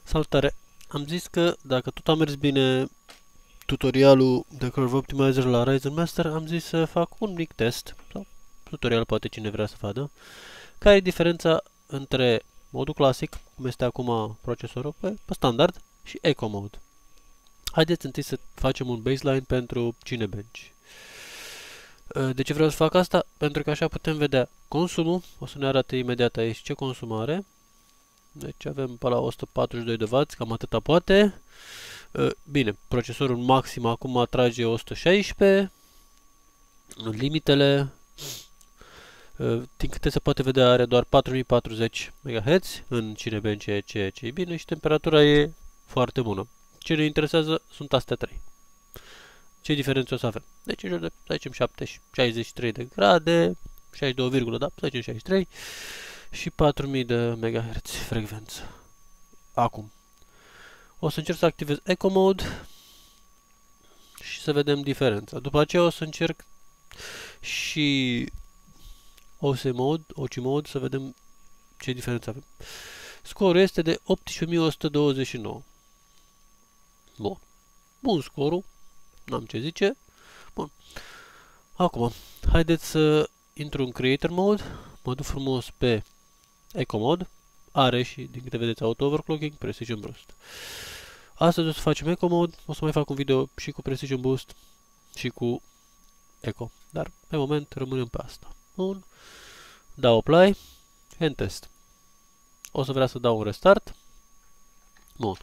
Salutare! Am zis că dacă tot a mers bine tutorialul de Curve Optimizer la Ryzen Master, am zis să fac un mic test, sau tutorial poate cine vrea să vadă, care e diferența între modul clasic, cum este acum procesorul pe standard, și Eco Mode. Haideți întâi să facem un baseline pentru Cinebench. De ce vreau să fac asta? Pentru că așa putem vedea consumul, o să ne arate imediat aici ce consum are. Deci avem pe la 142 de W, cam atâta poate. Bine, procesorul maxim acum atrage 116. Limitele, din câte se poate vedea, are doar 4040 MHz în Cinebench, ceea ce e bine, și temperatura e foarte bună. Ce ne interesează sunt astea 3. Ce diferențe o să avem? Deci, în jur de, să zicem, 63 de grade, 62, da, să zicem 63 și 4000 de MHz frecvență. Acum, o să încerc să activez Eco Mode și să vedem diferența. După aceea o să încerc și OC Mode, să vedem ce diferență avem. Scorul este de 18129. Bun. Bun scorul. N-am ce zice. Bun. Acum, haideți să intru în Creator Mode. Mă duc frumos pe Eco Mode. Are și, din câte vedeți, Auto Overclocking, Precision Boost. Astăzi o să facem Eco Mode. O să mai fac un video și cu Precision Boost și cu Eco. Dar, pe moment, rămânem pe asta. Bun. Dau Apply. End Test. O să vrea să dau un Restart. Bun.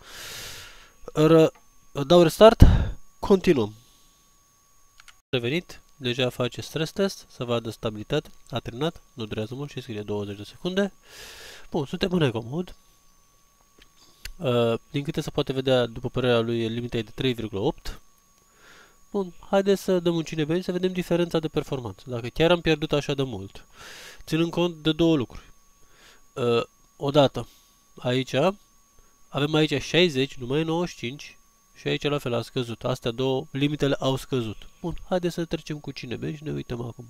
Dau Restart. Continuăm. Revenit. Deja face Stress Test. Să vadă stabilitate. A terminat. Nu durează mult și scrie 20 de secunde. Bun. Suntem în Eco Mode. Din câte se poate vedea, după părerea lui, limita e de 3,8. Bun, haideți să dăm un Cinebench să vedem diferența de performanță. Dacă chiar am pierdut așa de mult. Ținând cont de două lucruri. Odată, aici, avem aici 60, nu mai e 95 și aici la fel a scăzut. Astea două, limitele au scăzut. Bun, haideți să trecem cu Cinebench și ne uităm acum.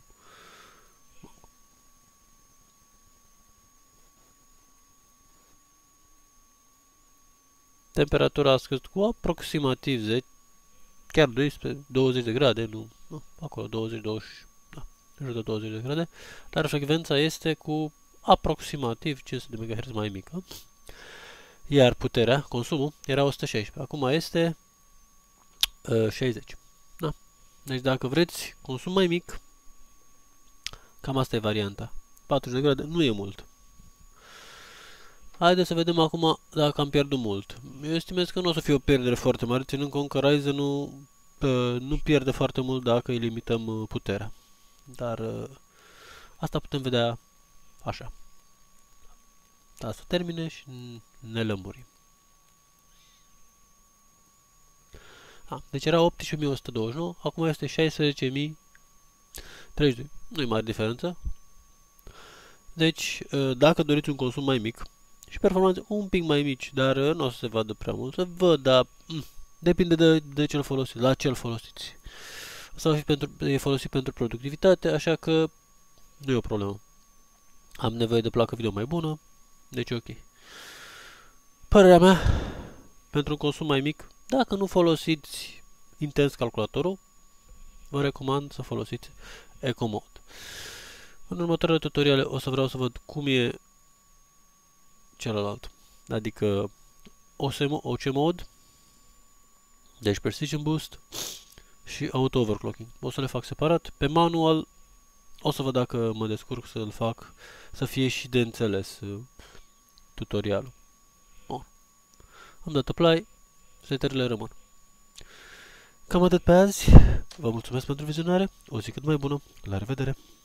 Temperatura a scăzut cu aproximativ 10, chiar 12, 20 de grade, nu, acolo 20, 20, da, în jur de 20 de grade, dar frecvența este cu aproximativ 500 de MHz mai mică, iar puterea, consumul, era 116, acum este 60. Da. Deci dacă vreți consum mai mic, cam asta e varianta. 40 de grade nu e mult. Haideți să vedem acum dacă am pierdut mult. Eu estimez că nu o să fie o pierdere foarte mare, ținând cont că Ryzen nu pierde foarte mult dacă îi limităm puterea. Dar asta putem vedea așa. Asta termine și ne lămurim. Deci era 18.129, acum este 16.032. Nu-i mare diferență. Deci, dacă doriți un consum mai mic și performanțe un pic mai mici, dar nu o să se vadă prea mult, să văd, dar depinde de ce-l folosiți, la ce-l folosiți. Asta e folosit pentru productivitate, așa că nu e o problemă. Am nevoie de placă video mai bună, deci ok. Părerea mea, pentru un consum mai mic, dacă nu folosiți intens calculatorul, vă recomand să folosiți Eco Mode. În următoarele tutoriale o să vreau să văd cum e celălalt, adică OC Mode, deci Precision Boost și Auto Overclocking. O să le fac separat. Pe manual o să văd dacă mă descurc să-l fac să fie și de înțeles tutorialul. Bun. Am dat Apply, setările rămân. Cam atât pe azi. Vă mulțumesc pentru vizionare. O zi cât mai bună. La revedere!